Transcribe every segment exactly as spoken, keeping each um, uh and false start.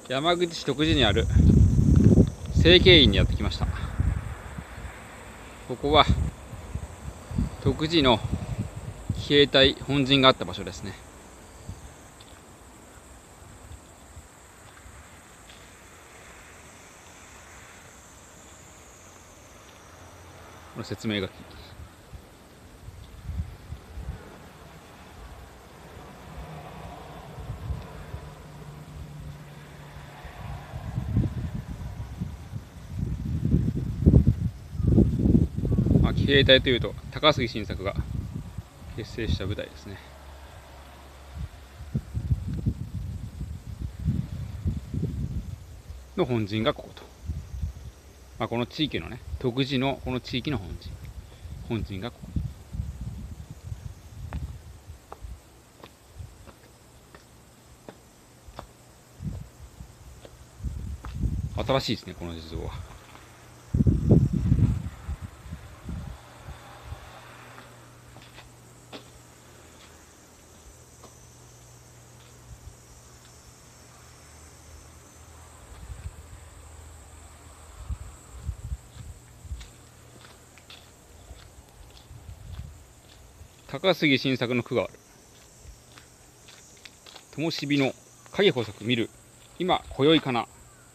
山口市徳地にある成蹊院にやってきました。ここは徳地の騎兵隊本陣があった場所ですね。この説明書き。まあ、騎兵隊というと高杉晋作が結成した部隊ですね。の本陣がここと、まあ、この地域のね、徳地のこの地域の本陣本陣がここ。新しいですね、この地蔵は。高杉晋作の句がある。灯火の影細く見る今今宵かな。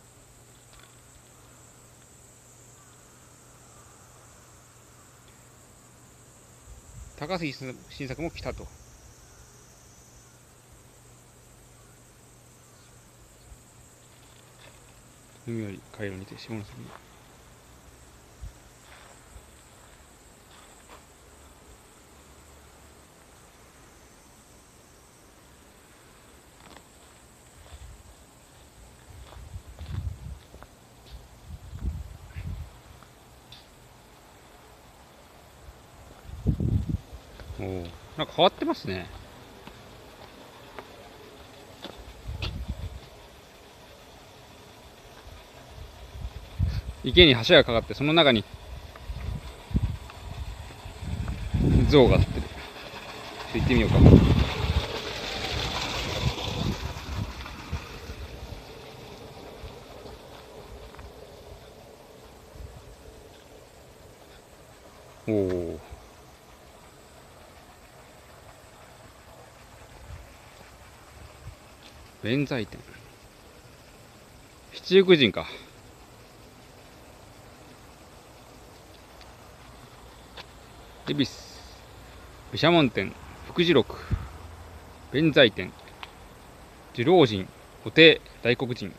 高杉晋作も来たと。海より回路にて下関に。おお、なんか変わってますね。池に橋がかかって、その中に象が立ってる。ちょっと行ってみようか。おお。弁財天。七福神か。恵比寿毘沙門天、福寿録、弁財天、寿老神、布袋大黒神。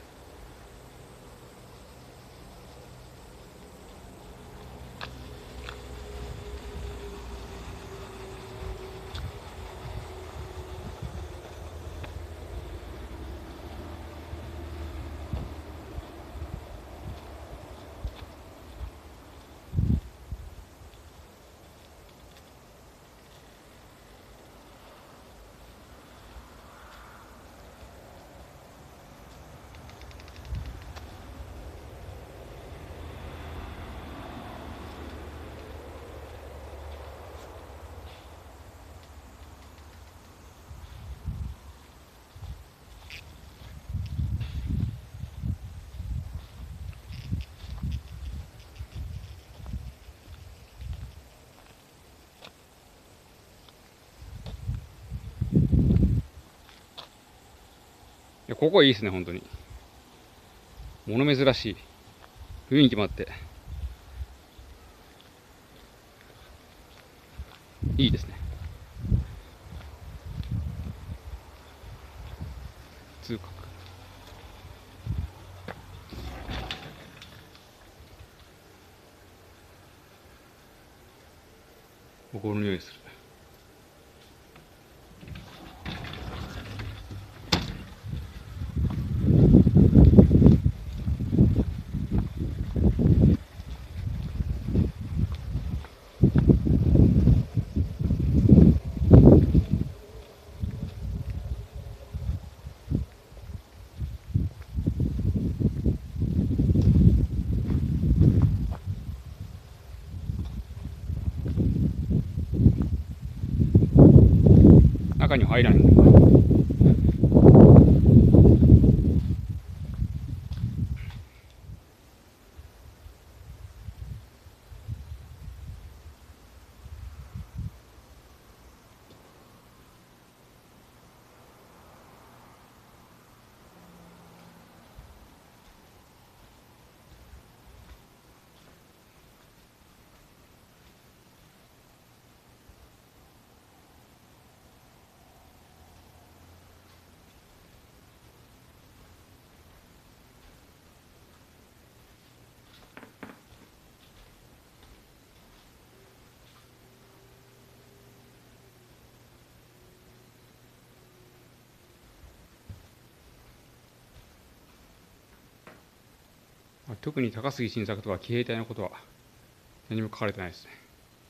いや、ここはいいですね、本当に。物珍しい雰囲気もあっていいですね。通覚。お香の匂いする。中には入らないのか。 特に高杉晋作とか騎兵隊のことは何も書かれてないですね。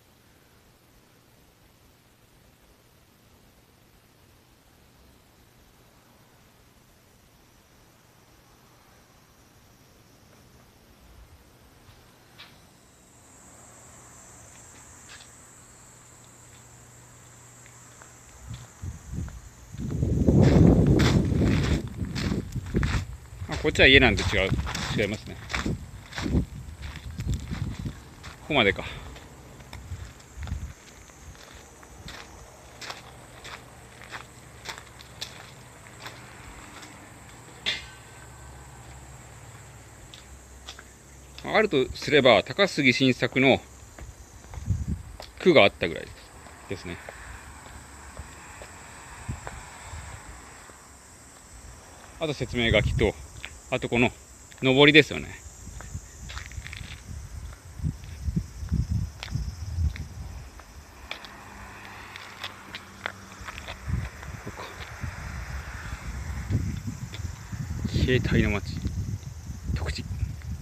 こっちは家なんで違う違いますね。ここまでか。あるとすれば高杉晋作の句があったぐらいですね。あと説明書きと、あとこの上りですよね。騎兵隊の町徳地、こ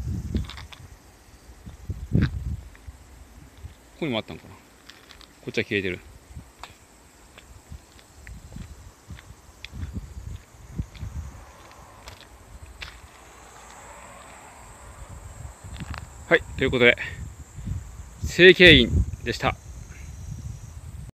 こにもあったのかな。こっちは消えてる。はい、ということで成蹊院でした。